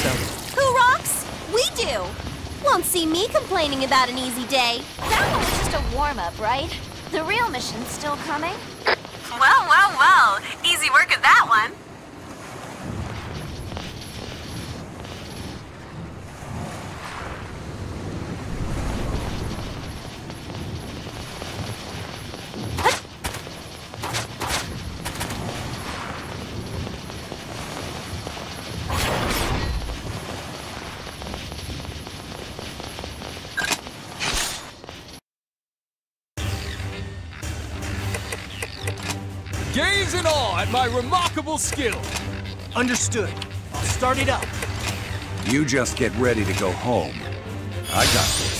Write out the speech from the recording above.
so. Who rocks? We do. Won't see me complaining about an easy day. That one was just a warm-up, right? The real mission's still coming? Well. Easy work at that one. Gaze in awe at my remarkable skill. Understood. I'll start it up. You just get ready to go home. I got this.